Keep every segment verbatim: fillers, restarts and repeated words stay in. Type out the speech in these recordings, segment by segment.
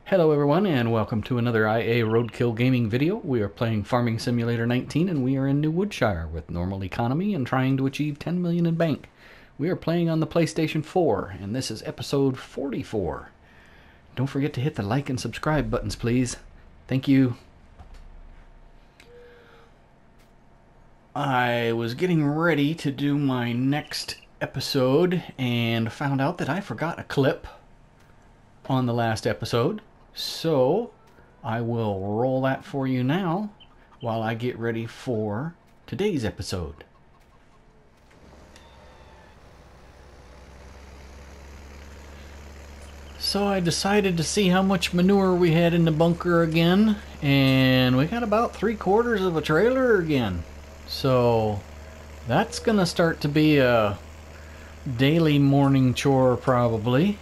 Hello everyone and welcome to another I A Roadkill Gaming video. We are playing Farming Simulator nineteen and we are in New Woodshire with normal economy and trying to achieve ten million in bank. We are playing on the PlayStation four and this is episode forty-four. Don't forget to hit the like and subscribe buttons please. Thank you. I was getting ready to do my next episode and found out that I forgot a clip on the last episode. So I will roll that for you now while I get ready for today's episode. So I decided to see how much manure we had in the bunker again, and we got about three quarters of a trailer again. So that's gonna start to be a daily morning chore probably.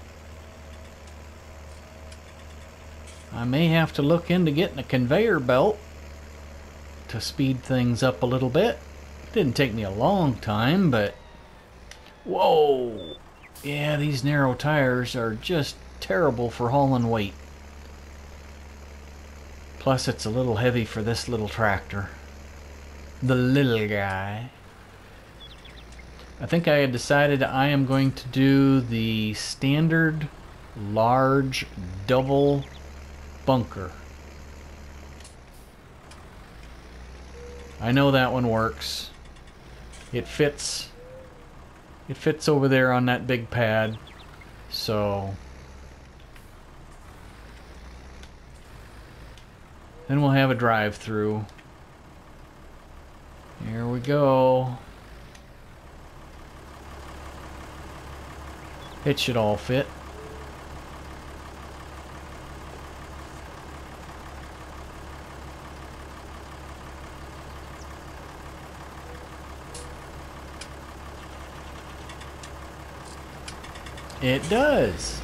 I may have to look into getting a conveyor belt to speed things up a little bit. Didn't take me a long time, but whoa! Yeah, these narrow tires are just terrible for hauling weight. Plus it's a little heavy for this little tractor. The little guy. I think I had decided I am going to do the standard large double bunker. I know that one works. It fits. It fits over there on that big pad. So then we'll have a drive-through. Here we go. It should all fit. It does.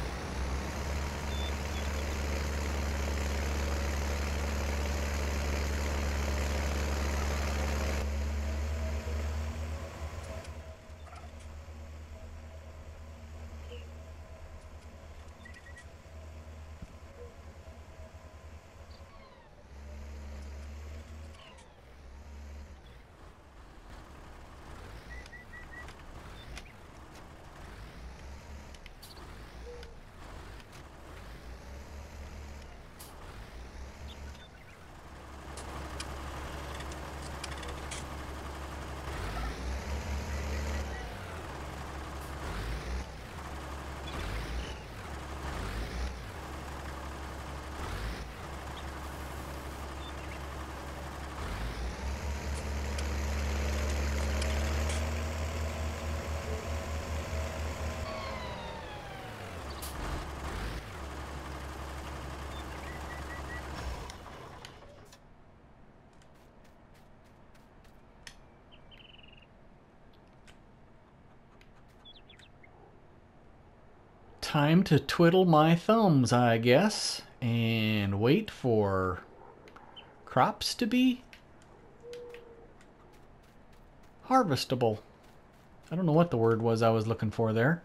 Time to twiddle my thumbs, I guess, and wait for crops to be harvestable. I don't know what the word was I was looking for there.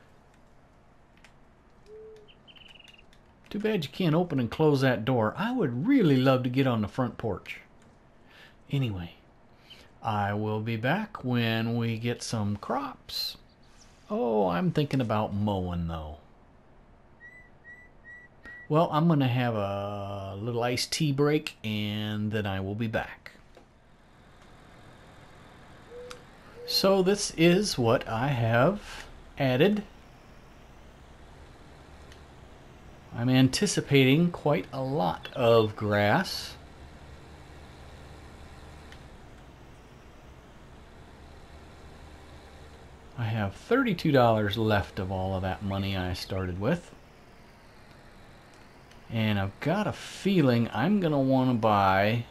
Too bad you can't open and close that door. I would really love to get on the front porch. Anyway, I will be back when we get some crops. Oh, I'm thinking about mowing though. Well, I'm going to have a little iced tea break and then I will be back. So this is what I have added. I'm anticipating quite a lot of grass. I have thirty-two dollars left of all of that money I started with. And I've got a feeling I'm going to want to buy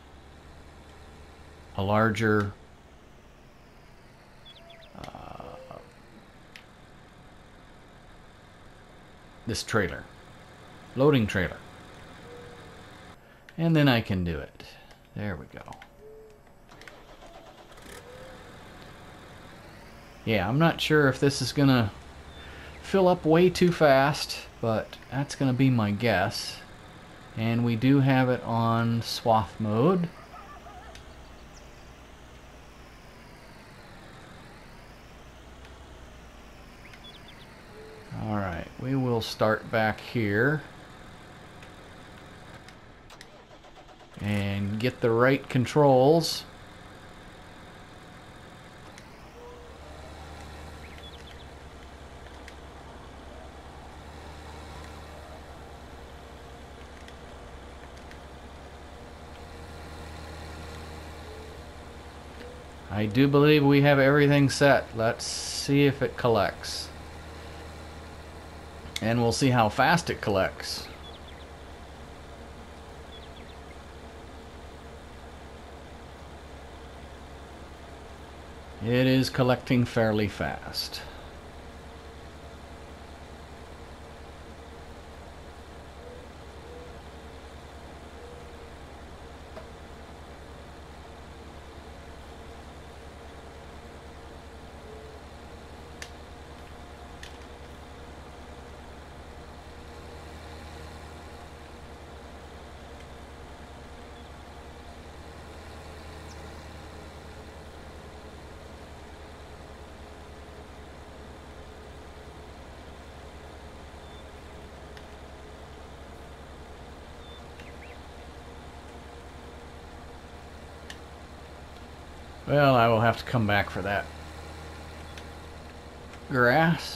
a larger uh, this trailer. Loading trailer. And then I can do it. There we go. Yeah, I'm not sure if this is going to fill up way too fast, but that's going to be my guess. And we do have it on swath mode. Alright, we will start back here and get the right controls. I do believe we have everything set. Let's see if it collects. And we'll see how fast it collects. It is collecting fairly fast. Well, I will have to come back for that. Grass.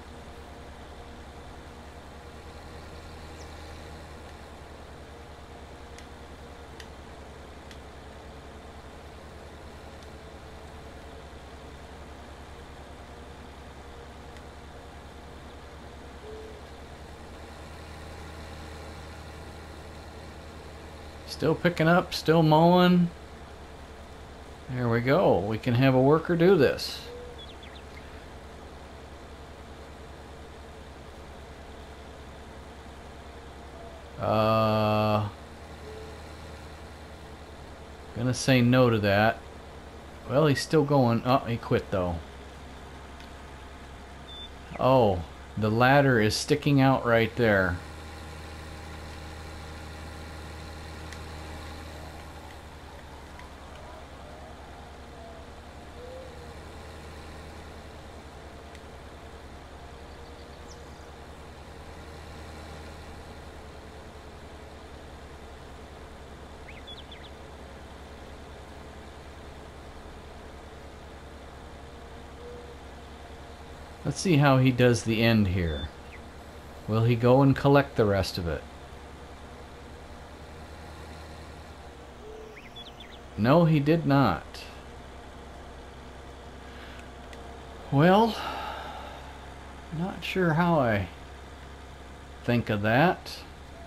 Still picking up, still mowing. There we go. We can have a worker do this. Uh, gonna say no to that. Well, he's still going. Oh, he quit though. Oh, the ladder is sticking out right there. Let's see how he does the end here. Will he go and collect the rest of it? No, he did not. Well, not sure how I think of that.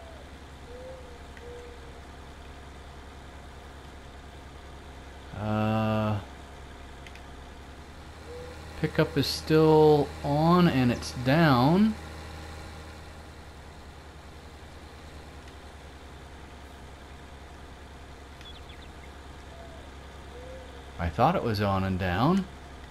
Uh... Pickup is still on and it's down. I thought it was on and down.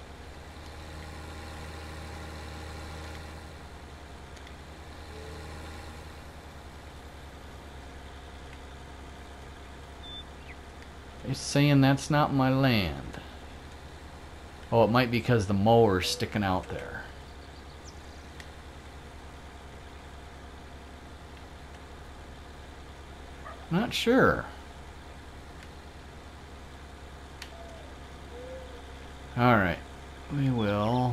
It's saying that's not my land. Oh, it might be because the mower's sticking out there. Not sure. Alright, we will.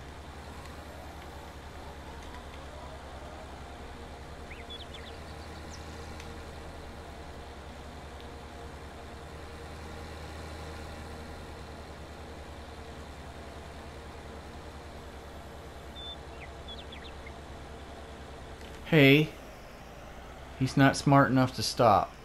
Hey, he's not smart enough to stop.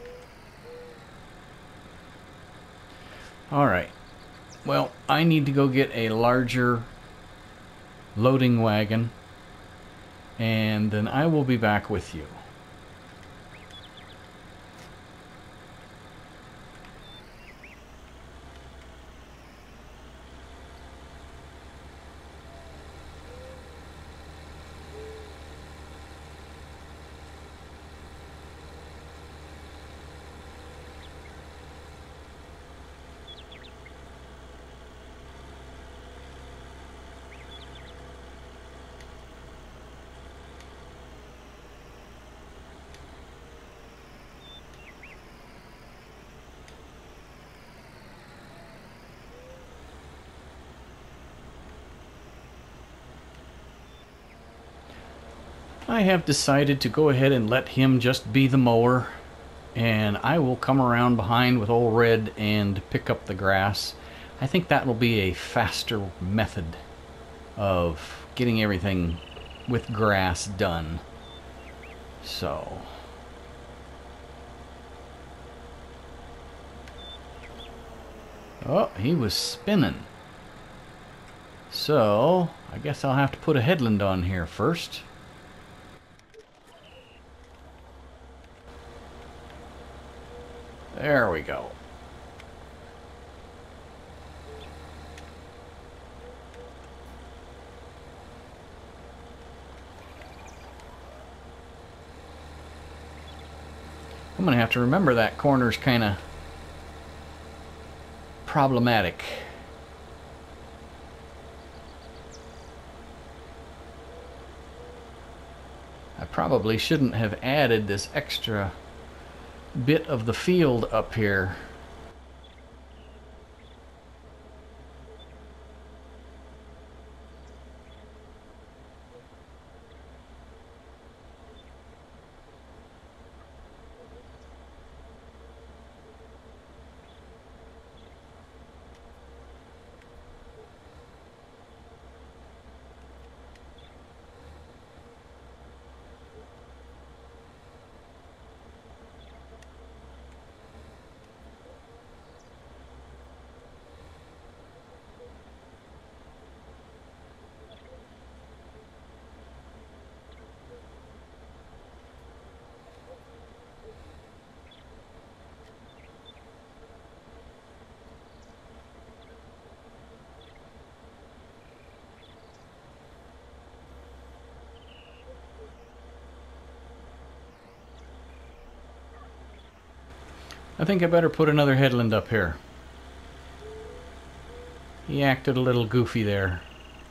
Alright, well, I need to go get a larger loading wagon, and then I will be back with you. I have decided to go ahead and let him just be the mower, and I will come around behind with old Red and pick up the grass. I think that will be a faster method of getting everything with grass done. So oh, he was spinning. So I guess I'll have to put a headland on here first. There we go. I'm gonna have to remember that corner's kind of problematic. I probably shouldn't have added this extra bit of the field up here. I think I better put another headland up here. He acted a little goofy there.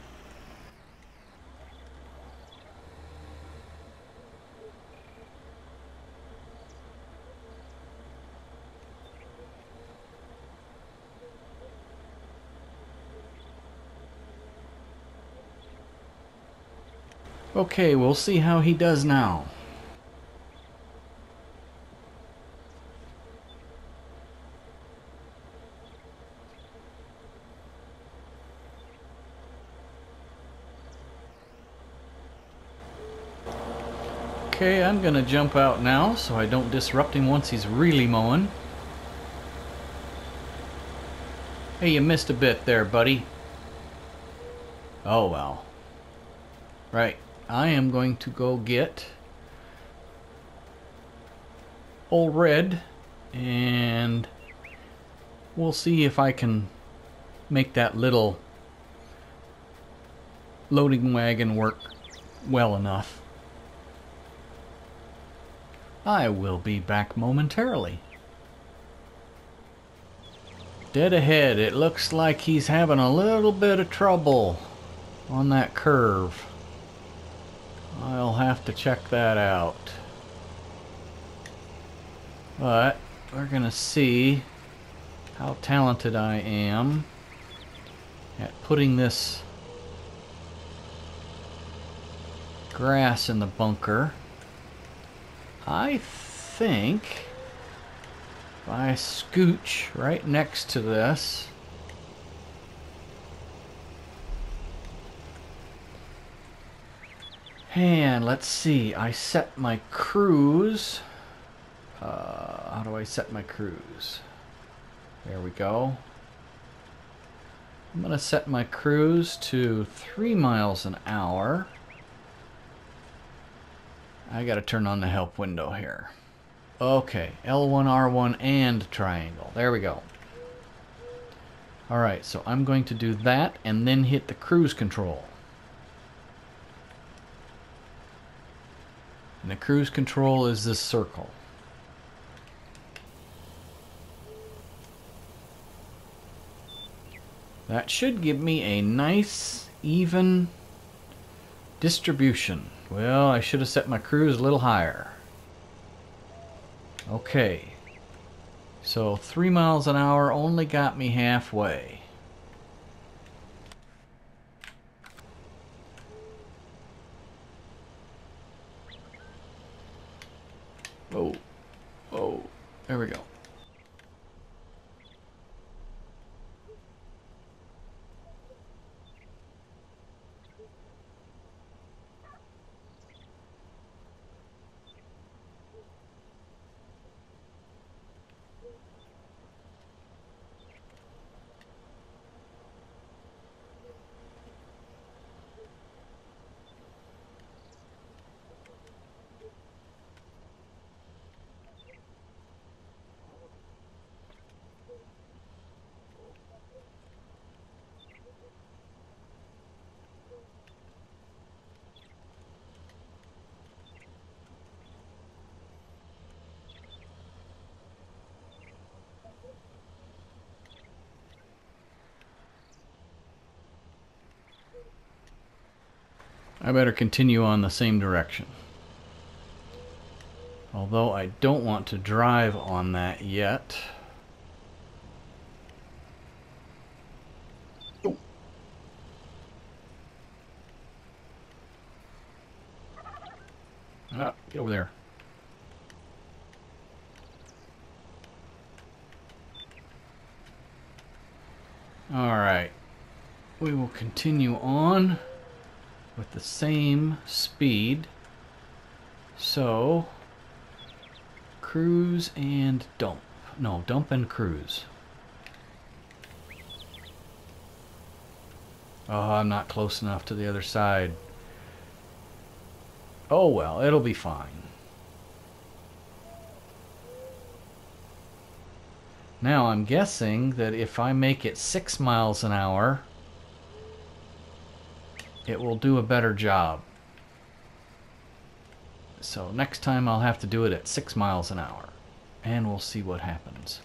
Okay, we'll see how he does now. Okay, I'm gonna jump out now so I don't disrupt him once he's really mowing. Hey, you missed a bit there, buddy. Oh well. Right, I am going to go get old Red, and we'll see if I can make that little loading wagon work well enough. I will be back momentarily. Dead ahead, it looks like he's having a little bit of trouble on that curve. I'll have to check that out. But we're gonna see how talented I am at putting this grass in the bunker. I think if I scooch right next to this, and let's see, I set my cruise. Uh, how do I set my cruise? There we go. I'm gonna set my cruise to three miles an hour. I gotta turn on the help window here. Okay, L one, R one, and triangle. There we go. Alright, so I'm going to do that and then hit the cruise control. And the cruise control is this circle. That should give me a nice, even distribution. Well, I should have set my cruise a little higher. Okay. So three miles an hour only got me halfway. Oh, oh, there we go. I better continue on the same direction. Although I don't want to drive on that yet. Oh. Ah, get over there. Alright. We will continue on with the same speed. So, cruise and dump. No, dump and cruise. Oh, I'm not close enough to the other side. Oh well, it'll be fine. Now I'm guessing that if I make it six miles an hour, it will do a better job. So next time I'll have to do it at six miles an hour, and we'll see what happens.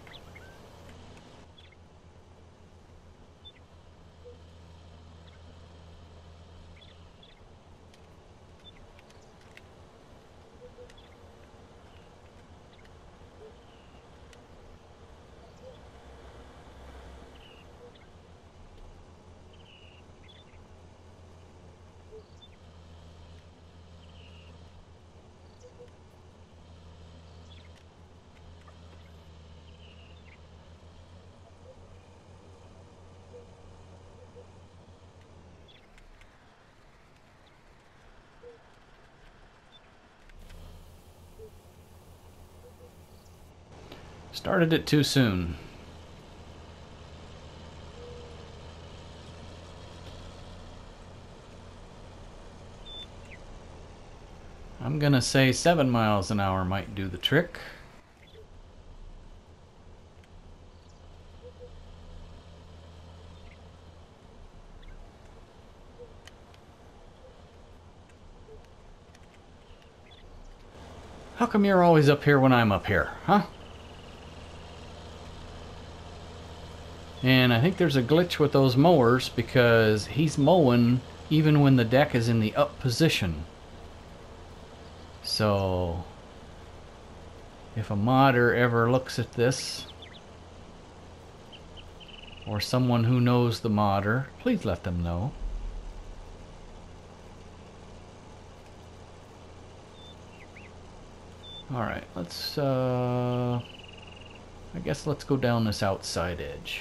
Started it too soon. I'm gonna say seven miles an hour might do the trick. How come you're always up here when I'm up here, huh? And I think there's a glitch with those mowers because he's mowing even when the deck is in the up position. So if a modder ever looks at this, or someone who knows the modder, please let them know. Alright, let's, uh, I guess let's go down this outside edge.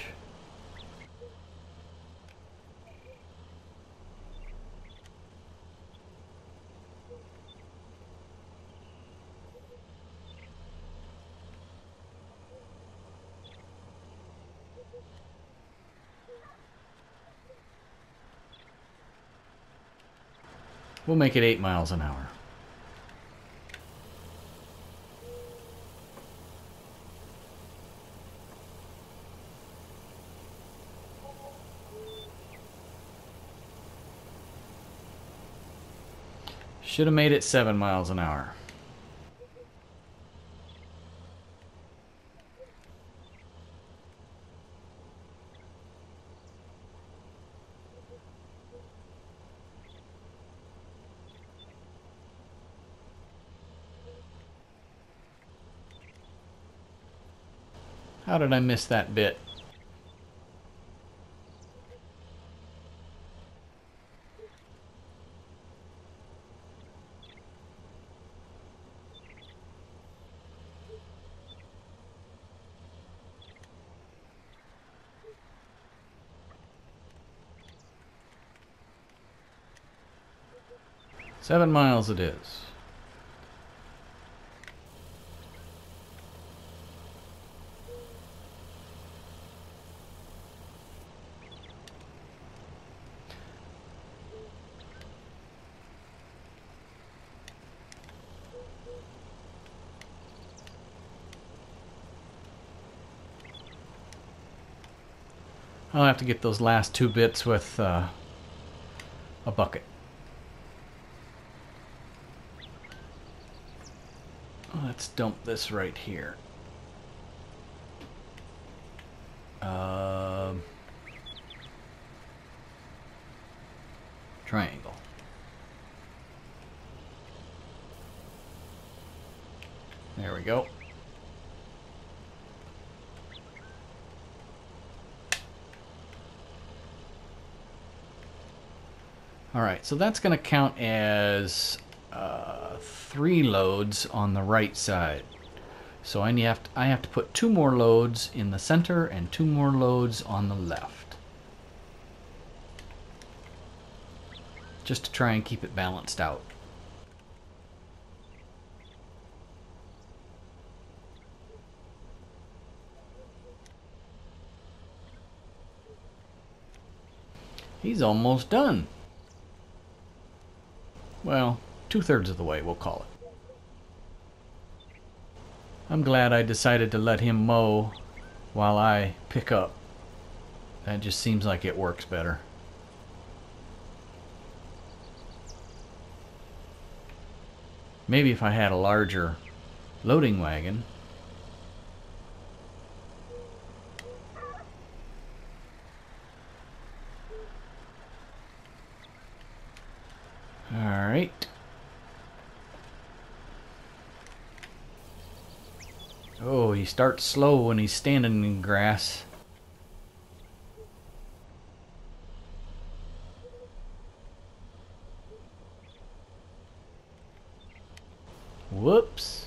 We'll make it eight miles an hour. Should have made it seven miles an hour. How did I miss that bit? Seven miles it is. I'll have to get those last two bits with uh, a bucket. Let's dump this right here. Uh, triangle. There we go. Alright, so that's going to count as uh, three loads on the right side. So I have to, I have to put two more loads in the center and two more loads on the left. Just to try and keep it balanced out. He's almost done. Well, two-thirds of the way, we'll call it. I'm glad I decided to let him mow while I pick up. That just seems like it works better. Maybe if I had a larger loading wagon. Alright. Oh, he starts slow when he's standing in grass. Whoops.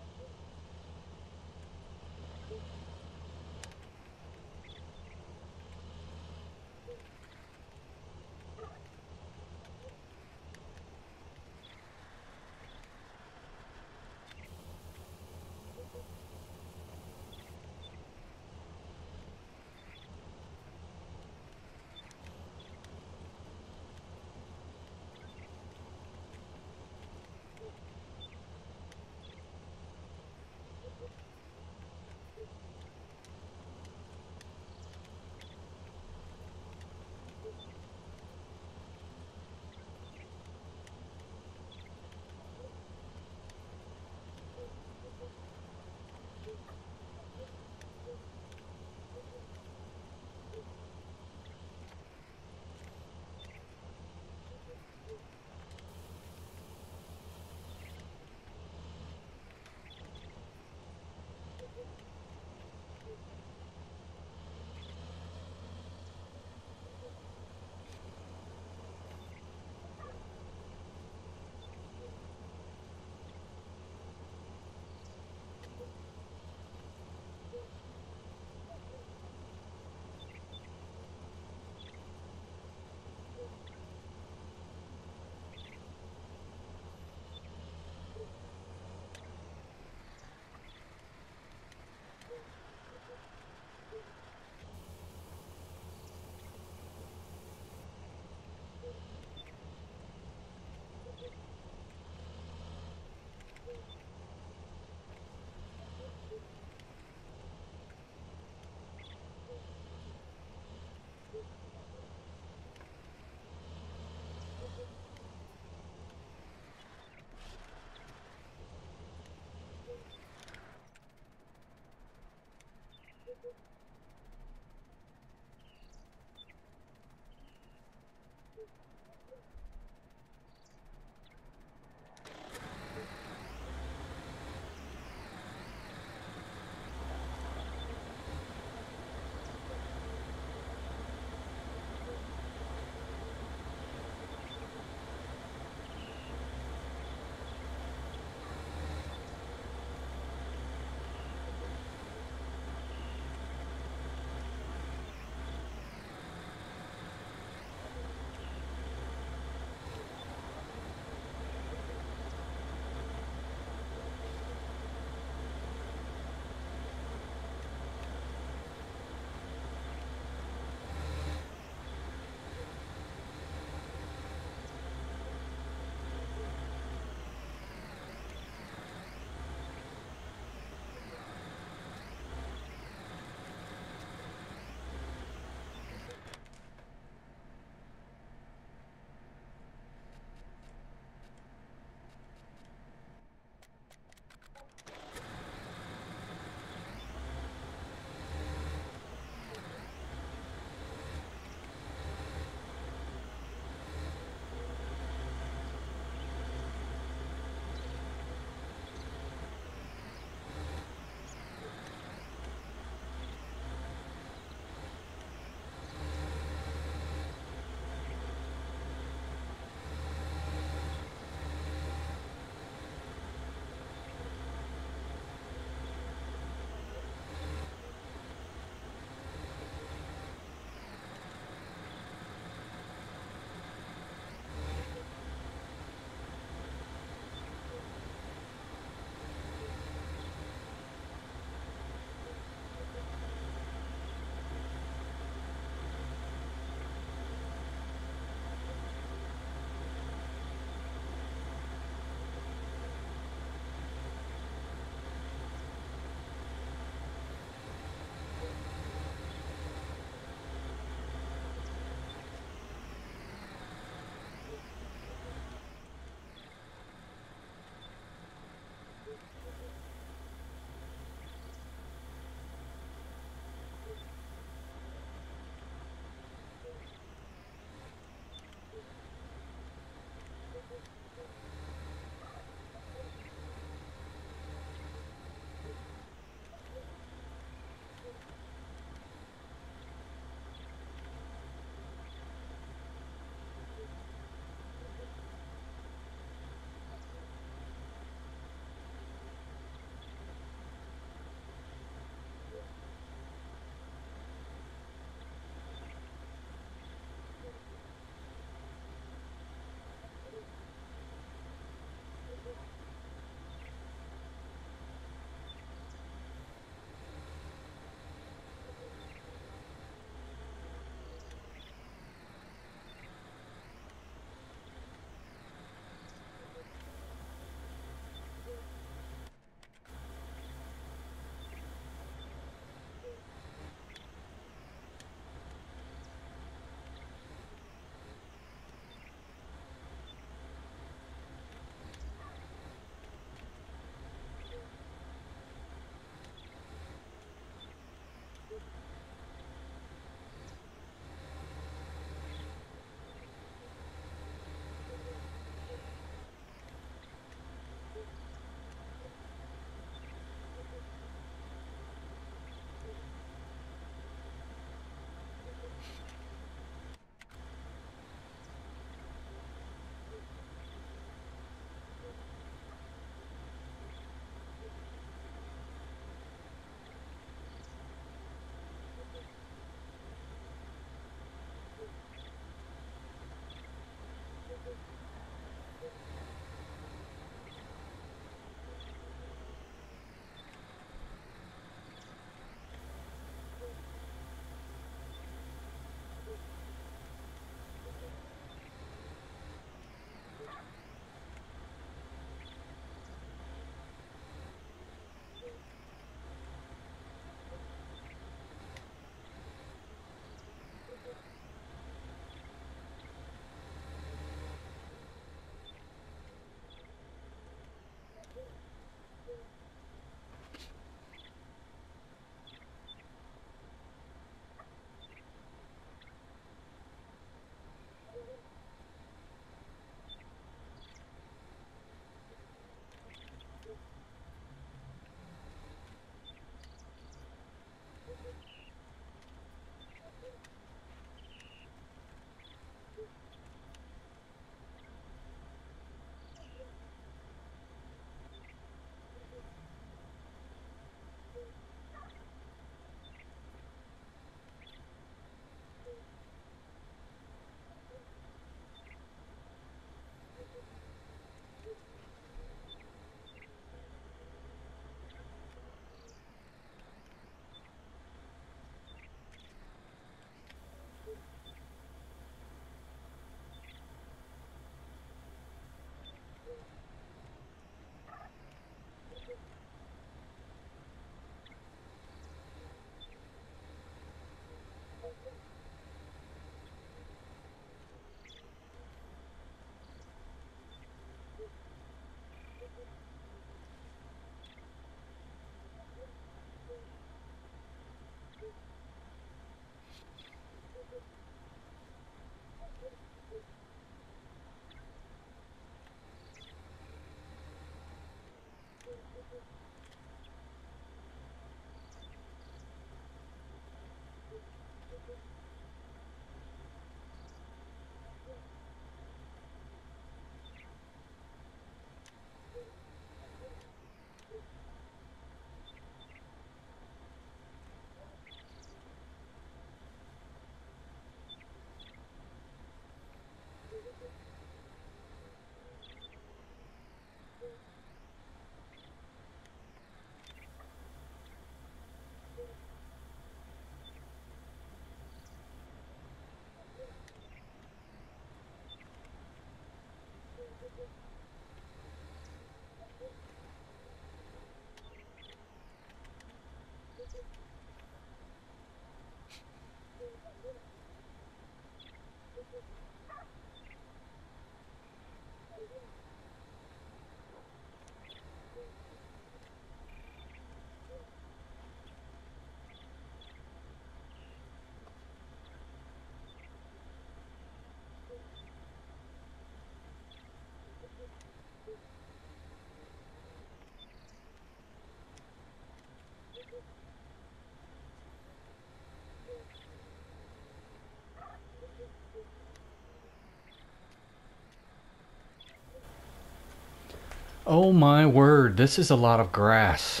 Oh my word, this is a lot of grass.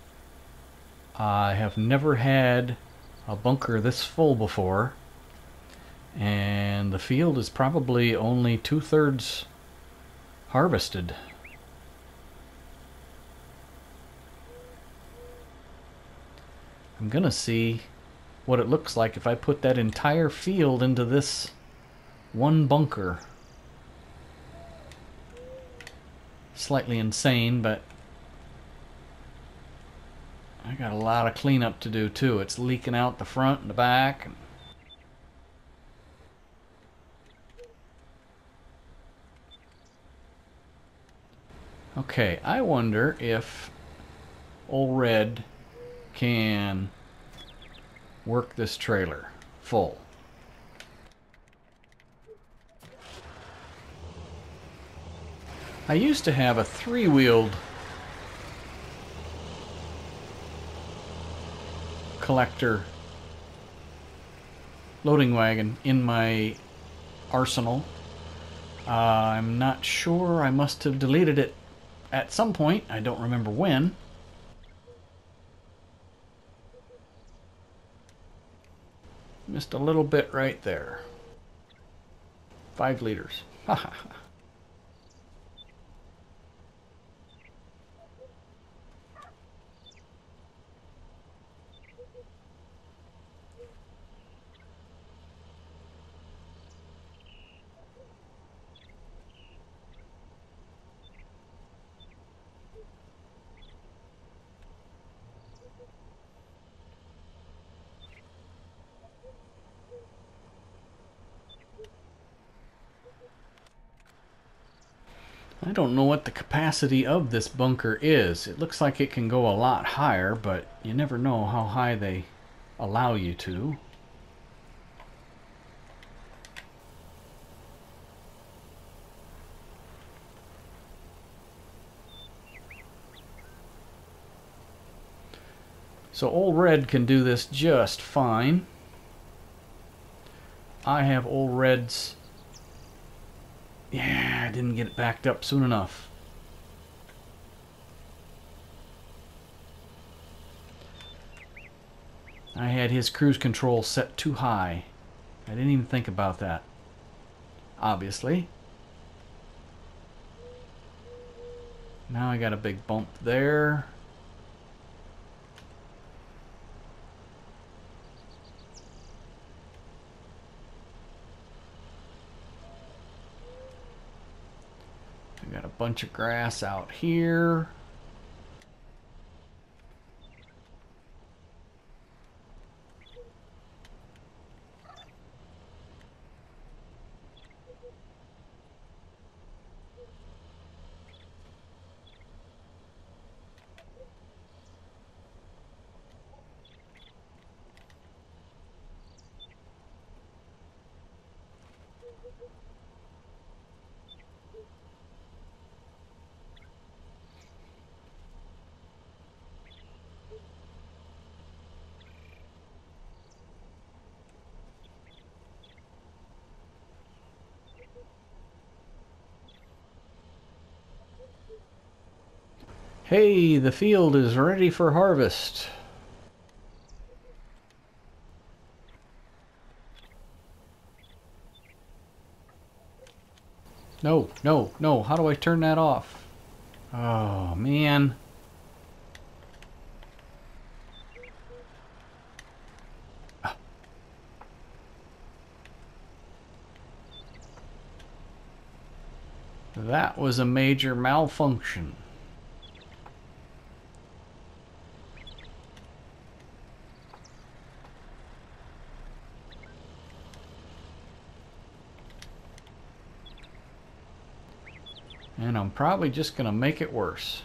I have never had a bunker this full before, and the field is probably only two-thirds harvested. I'm gonna see what it looks like if I put that entire field into this one bunker. Slightly insane, but I got a lot of cleanup to do too. It's leaking out the front and the back. Okay, I wonder if Old Red can work this trailer full. I used to have a three-wheeled collector loading wagon in my arsenal. Uh, I'm not sure. I must have deleted it at some point. I don't remember when. Missed a little bit right there. Five liters. Ha ha ha. I don't know what the capacity of this bunker is. It looks like it can go a lot higher, but you never know how high they allow you to. So Old Red can do this just fine. I have Old Red's... Yeah, I didn't get it backed up soon enough. I had his cruise control set too high. I didn't even think about that. Obviously. Now I got a big bump there. Got a bunch of grass out here. Hey, the field is ready for harvest. No, no, no. How do I turn that off? Oh, man. That was a major malfunction. And I'm probably just going to make it worse.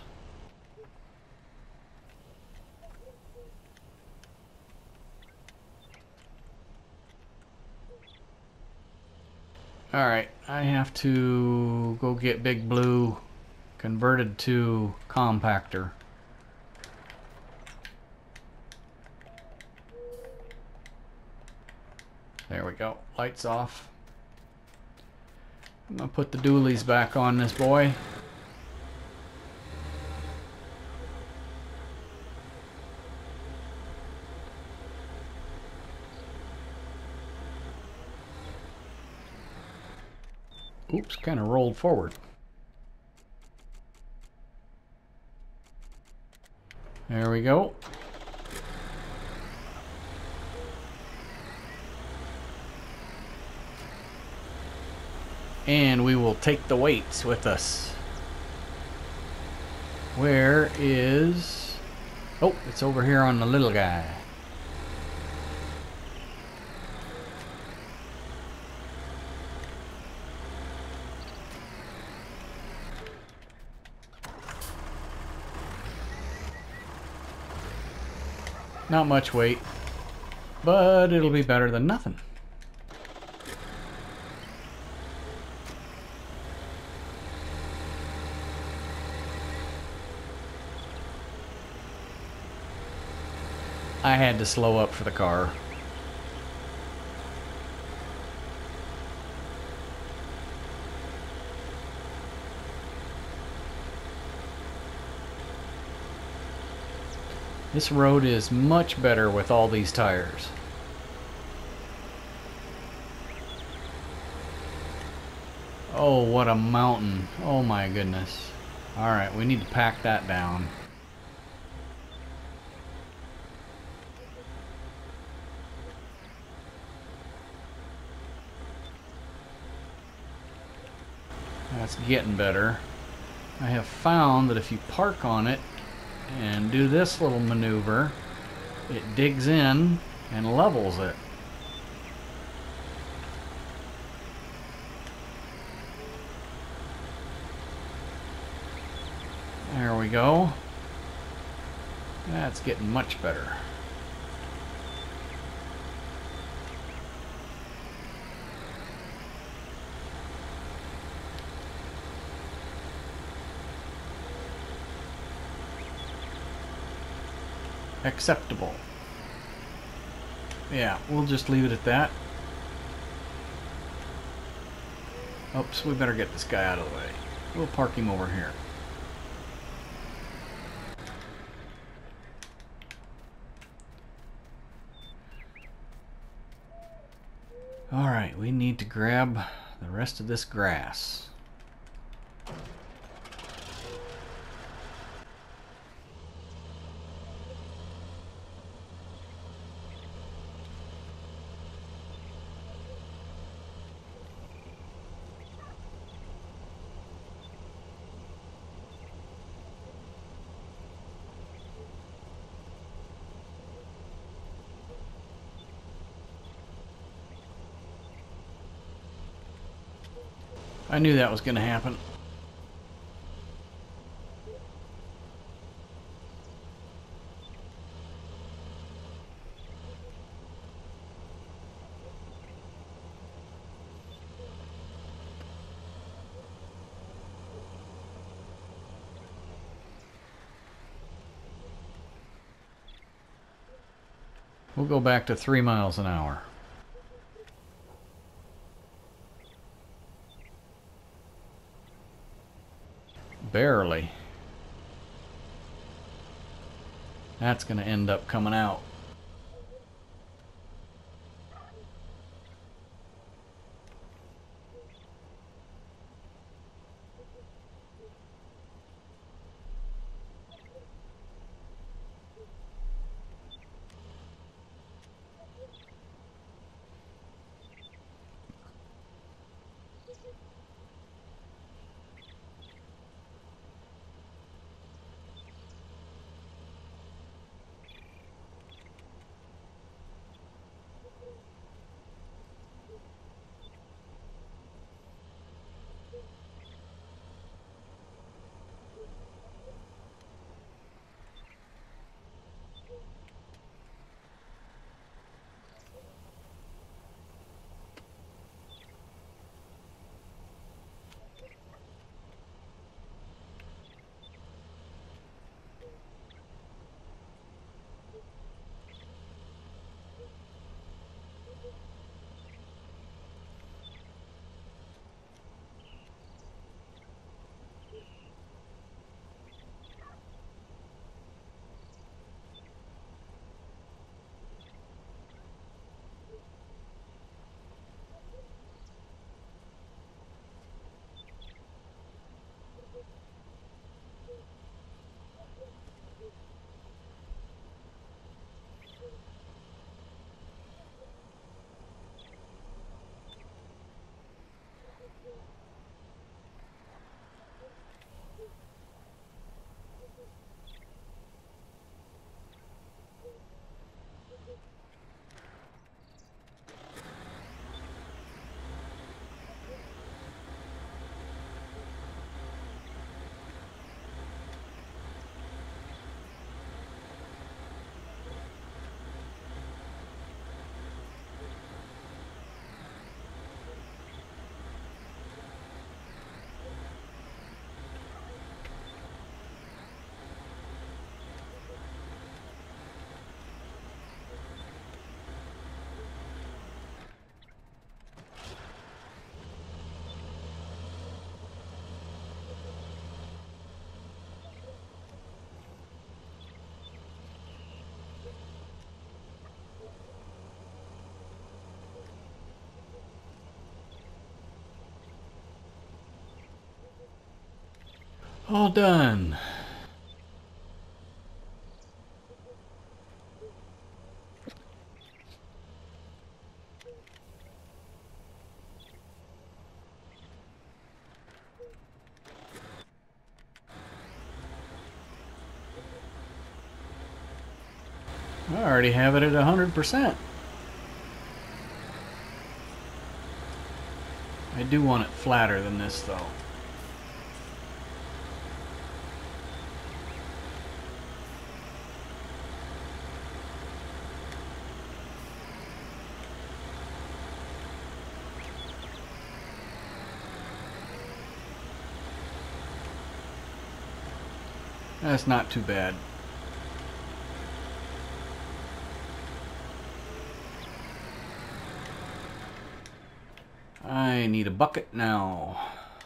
Alright, I have to go get Big Blue converted to compactor. There we go. Lights off. I'm going to put the dualies back on this boy. Oops, kind of rolled forward. There we go. And we will take the weights with us. Where is... Oh, it's over here on the little guy. Not much weight, but it'll be better than nothing. I had to slow up for the car. This road is much better with all these tires. Oh, what a mountain. Oh my goodness. Alright, we need to pack that down. That's getting better. I have found that if you park on it and do this little maneuver, it digs in and levels it. There we go. That's getting much better. Acceptable. Yeah, we'll just leave it at that. Oops, we better get this guy out of the way. We'll park him over here. Alright, we need to grab the rest of this grass. I knew that was going to happen. We'll go back to three miles an hour. Barely. That's going to end up coming out. All done. I already have it at one hundred percent. I do want it flatter than this though. That's not too bad. I need a bucket now.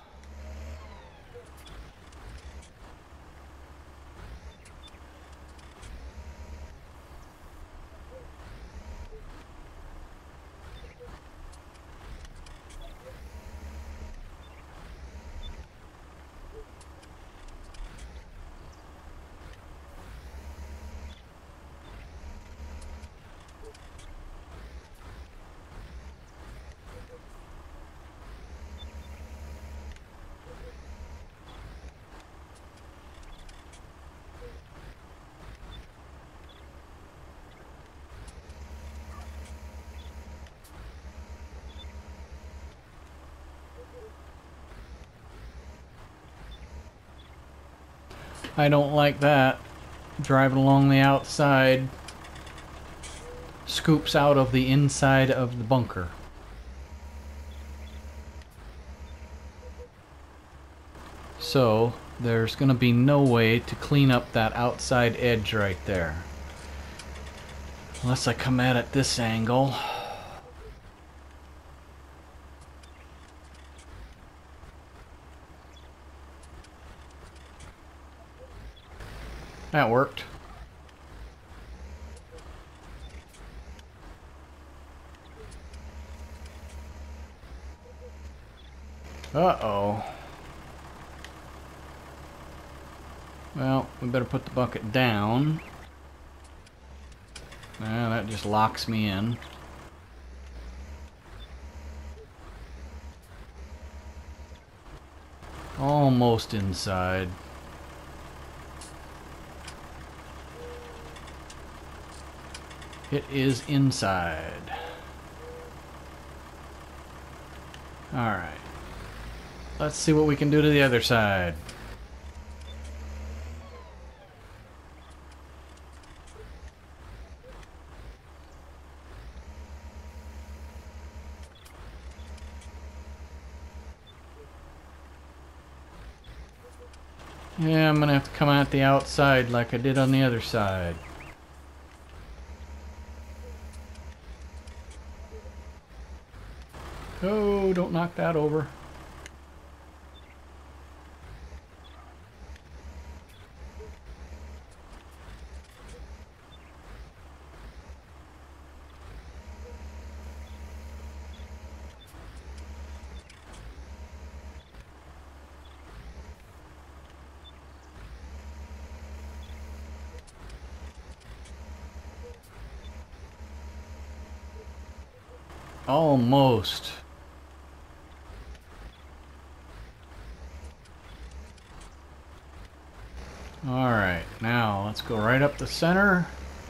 I don't like that. Driving along the outside scoops out of the inside of the bunker. So there's going to be no way to clean up that outside edge right there. Unless I come at it this angle. That worked. Uh-oh. Well, we better put the bucket down. Well, that just locks me in. Almost inside. It is inside. Alright. Let's see what we can do to the other side. Yeah, I'm gonna have to come out the outside like I did on the other side. Oh, don't knock that over. Almost. Alright, now let's go right up the center.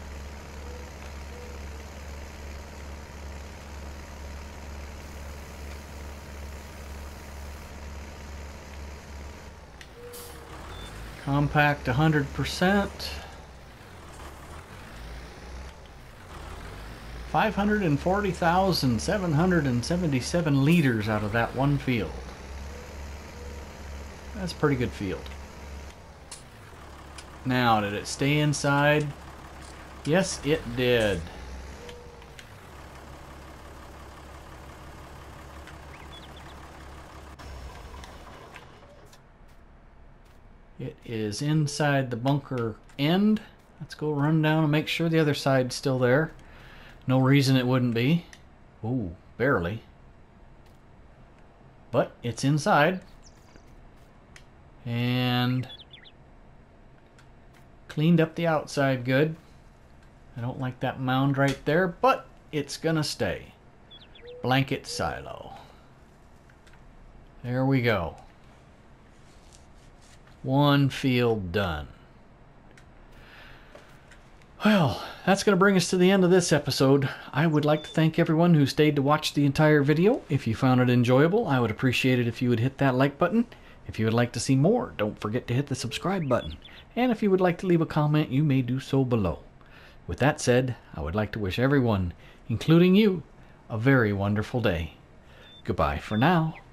Compact one hundred percent. five hundred forty thousand seven hundred seventy-seven liters out of that one field. That's a pretty good field. Now, did it stay inside? Yes, it did. It is inside the bunker end. Let's go run down and make sure the other side's still there. No reason it wouldn't be. Ooh, barely. But it's inside. And cleaned up the outside good. I don't like that mound right there, but it's gonna stay. Blanket silo. There we go. One field done. Well, that's going to bring us to the end of this episode. I would like to thank everyone who stayed to watch the entire video. If you found it enjoyable, I would appreciate it if you would hit that like button. If you would like to see more, don't forget to hit the subscribe button. And if you would like to leave a comment, you may do so below. With that said, I would like to wish everyone, including you, a very wonderful day. Goodbye for now.